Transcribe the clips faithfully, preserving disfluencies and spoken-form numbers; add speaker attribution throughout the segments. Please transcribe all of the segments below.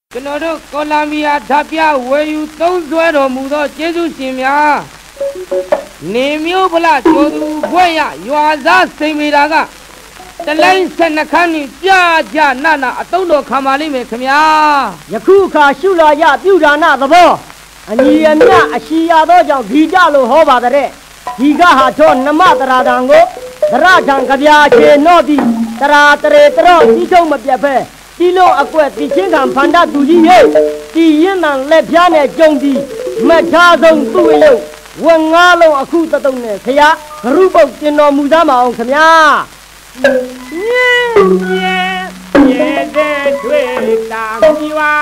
Speaker 1: ကျွန်တော်တို့ကိုလံဘီယာဓာပြဝယ်ယူသုံးစွဲတော်မူသောကျေးဇူးရှင်များနေမျိုးဗလာကျိုးသူဘွဲ့ရရွာသားစိန်မေတာကတလိုင်းဆက်နှခမ်းနေပြကြနာနာအတုံးတော်ခံပါလိမ့်မယ်ခင်ဗျာ
Speaker 2: ယခုအခါရှုလာရပြုဒါနသဘောအညီအမျှအရှိရသောကြောင့်ဂီတလို့ဟောပါတဲ့ဒီကဟာတော့နမတရာတံကိုသရထံကြပြာချေနော့သည်တရာတရေတရော့ဒီထုံမပြတ်ဖဲဒီလုံးအကွက်ဒီချင်းခံဖန္ဒသူကြီးရဲ့ဒီရင်နံလက်ပြားနဲ့ကြုံဒီမထားဆုံးသူ့ရုပ်ဝန်ငါးလုံးအခုတတုံနဲ့ခရဂရုပုတ်တင်တော်မူသားမအောင်ခမညာ
Speaker 1: ညင်းညင်းရဲ့တဲ့တွေ့တာမြွာ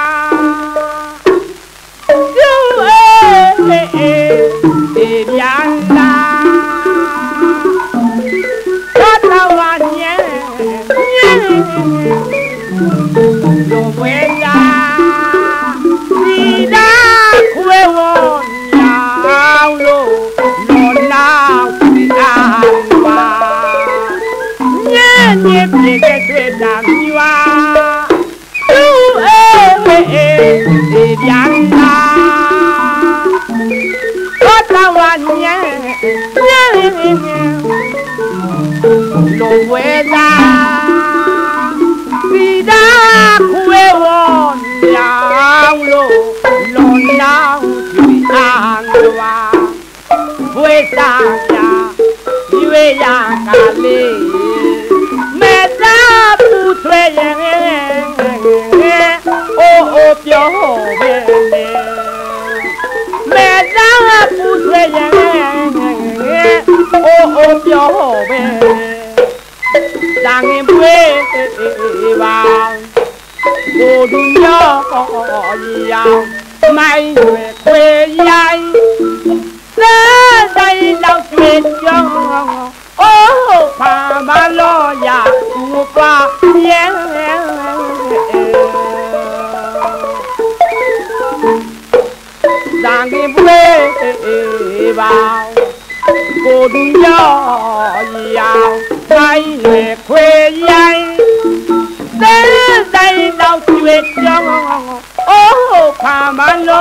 Speaker 1: ကျုပ်အေးအေးဒီပြန်လာတော်တော်ဝညင်းညင်းလိုဝဲတာဒီလာခွေဝညာလို့လောနာစီအားပါညင်းညင်းပြေတဲ့တွေ့တာမြွာသူအေးအေးဒီပြန်လာတော်တော်ဝညင်းညင်းလိုဝဲတာဒီလာခွေဝညာလို့လောနာစီအားပါဘွေစာညာရွေရကလေးမေတ္တာပူဆွေရဲ့အိုးအိုးပြောပဲလေမေတ္တာပူဆွေရဲ့အိုးအိုးပြောပဲတန်ငင်ပွေးပါကိုဒူရောရောင်မိုင်းရွယ်ခွေရိုင်းစေတိုင်းလောက်ကျွေးကြောင်းအိုးဖာမလို့ရကူပါရဲ့တန်ငင်ပွေးပါကိုဒူရောရောင်မိုင်းရွယ်ခွေရိုင်းစေတိုင်းလောက်ကျွေးကြောင်းအိုးဖာမလို့